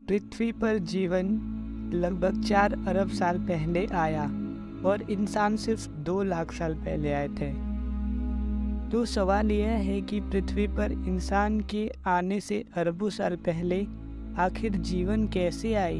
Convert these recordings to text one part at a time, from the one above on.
पृथ्वी पर जीवन लगभग 4 अरब साल पहले आया और इंसान सिर्फ 2 लाख साल पहले आए थे। तो सवाल यह है कि पृथ्वी पर इंसान के आने से अरबों साल पहले आखिर जीवन कैसे आई?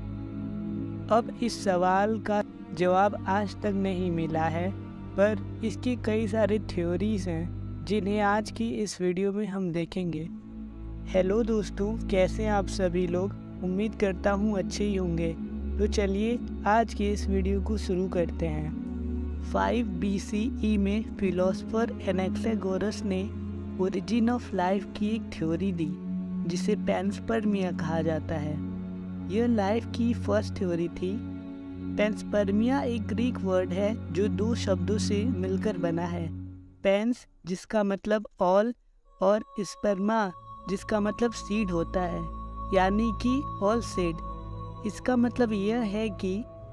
अब इस सवाल का जवाब आज तक नहीं मिला है, पर इसकी कई सारे थ्योरीज हैं जिन्हें आज की इस वीडियो में हम देखेंगे। हेलो दोस्तों, कैसे हैं आप सभी लोग? उम्मीद करता हूँ अच्छे ही होंगे। तो चलिए आज की इस वीडियो को शुरू करते हैं। 5 BCE में फिलोसोफर एनाक्सागोरस ने ओरिजिन ऑफ लाइफ की एक थ्योरी दी जिसे पैंसपर्मिया कहा जाता है। यह लाइफ की फर्स्ट थ्योरी थी। पैंसपर्मिया एक ग्रीक वर्ड है जो 2 शब्दों से मिलकर बना है। पैंस जिसका मतलब ऑल और स्पर्मा जिसका मतलब सीड होता है, यानी कि ऑल सीड। इसका मतलब यह है कि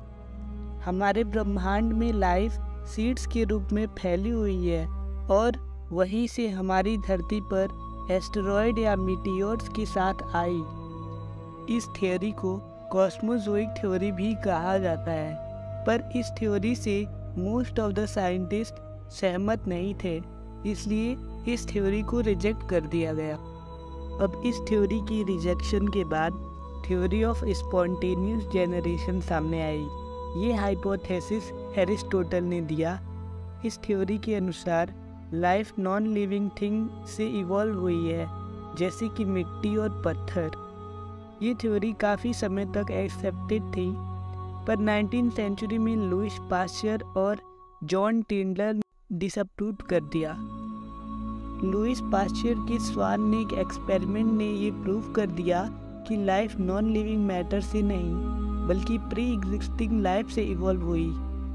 हमारे ब्रह्मांड में लाइफ सीड्स के रूप में फैली हुई है और वहीं से हमारी धरती पर एस्टेरॉयड या मीटियोर्स के साथ आई। इस थ्योरी को कॉस्मोजोइक थ्योरी भी कहा जाता है, पर इस थ्योरी से मोस्ट ऑफ द साइंटिस्ट सहमत नहीं थे, इसलिए इस थ्योरी को रिजेक्ट कर दिया गया। अब इस थ्योरी की रिजेक्शन के बाद थ्योरी ऑफ स्पॉन्टेनियस जनरेशन सामने आई। ये हाइपोथेसिस एरिस्टोटल ने दिया। इस थ्योरी के अनुसार लाइफ नॉन लिविंग थिंग से इवॉल्व हुई है, जैसे कि मिट्टी और पत्थर। ये थ्योरी काफ़ी समय तक एक्सेप्टेड थी, पर 19वीं सेंचुरी में लुईस पास्चर और जॉन टिंडलर डिसअप्रूव कर दिया। लुईस पास्चर के स्वान ने एक एक्सपेरिमेंट ने ये प्रूव कर दिया कि लाइफ नॉन लिविंग मैटर से नहीं बल्कि प्री एग्जिस्टिंग लाइफ से इवॉल्व हुई।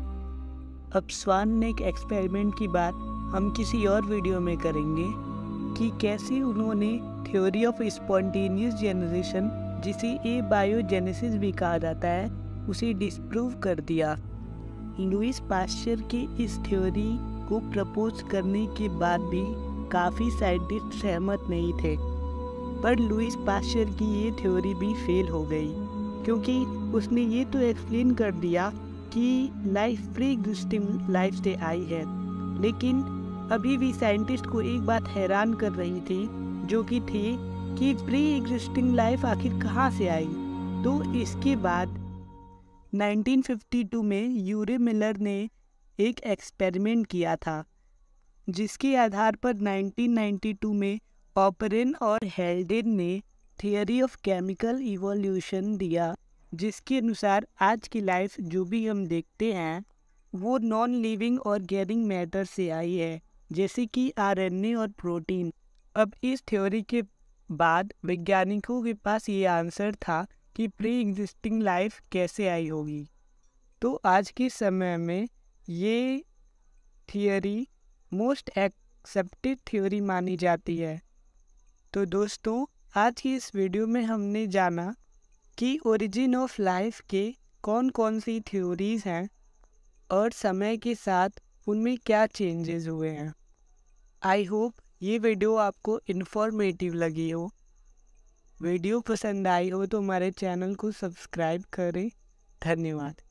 अब स्वान ने एक एक्सपेरिमेंट की बात हम किसी और वीडियो में करेंगे कि कैसे उन्होंने थ्योरी ऑफ स्पॉन्टेनियस जनरेशन, जिसे एबायोजेनेसिस भी कहा जाता है, उसे डिस्प्रूव कर दिया। लुईस पास्चर के इस थ्योरी को प्रपोज करने के बाद भी काफ़ी साइंटिस्ट सहमत नहीं थे, पर लुईस पास्चर की ये थ्योरी भी फेल हो गई, क्योंकि उसने ये तो एक्सप्लेन कर दिया कि लाइफ प्री एग्जिस्टिंग लाइफ से आई है, लेकिन अभी भी साइंटिस्ट को एक बात हैरान कर रही थी, जो कि थी कि प्री एग्जिस्टिंग लाइफ आखिर कहाँ से आई। तो इसके बाद 1952 में यूरी मिलर ने एक एक्सपेरिमेंट किया था, जिसके आधार पर 1992 में ऑपरेन और हेल्डेन ने थियरी ऑफ केमिकल इवोल्यूशन दिया, जिसके अनुसार आज की लाइफ जो भी हम देखते हैं वो नॉन लिविंग और गैरिंग मैटर से आई है, जैसे कि RNA और प्रोटीन। अब इस थ्योरी के बाद वैज्ञानिकों के पास ये आंसर था कि प्री एग्जिस्टिंग लाइफ कैसे आई होगी। तो आज के समय में ये थियरी मोस्ट एक्सेप्टेड थ्योरी मानी जाती है। तो दोस्तों, आज की इस वीडियो में हमने जाना कि ओरिजिन ऑफ लाइफ के कौन कौन सी थ्योरीज हैं और समय के साथ उनमें क्या चेंजेस हुए हैं। आई होप ये वीडियो आपको इन्फॉर्मेटिव लगी हो। वीडियो पसंद आई हो तो हमारे चैनल को सब्सक्राइब करें। धन्यवाद।